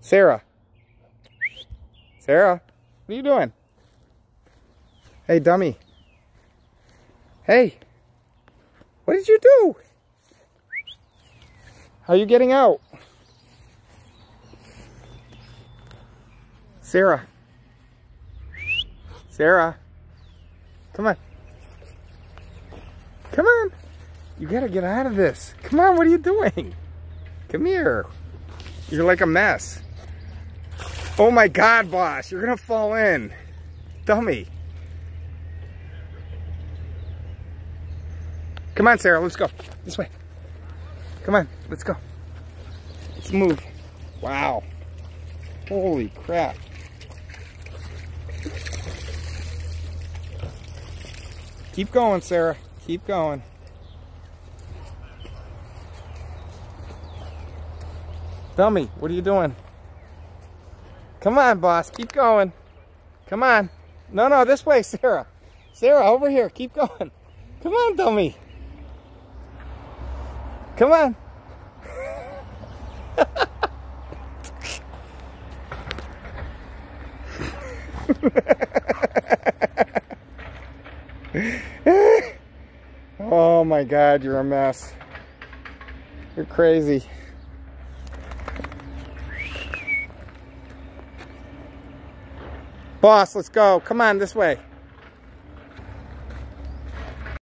Sarah. Sarah, what are you doing? Hey, dummy. Hey, what did you do? How are you getting out? Sarah. Sarah. Come on. Come on. You gotta get out of this. Come on, what are you doing? Come here. You're like a mess. Oh my God, boss, you're gonna fall in. Dummy. Come on, Sarah, let's go. This way. Come on, let's go. Let's move. Wow. Holy crap. Keep going, Sarah. Keep going. Dummy, what are you doing? Come on, boss. Keep going. Come on. No, no, this way, Sarah. Sarah, over here. Keep going. Come on, dummy. Come on. Oh my God, you're a mess. You're crazy. Boss, let's go. Come on, this way.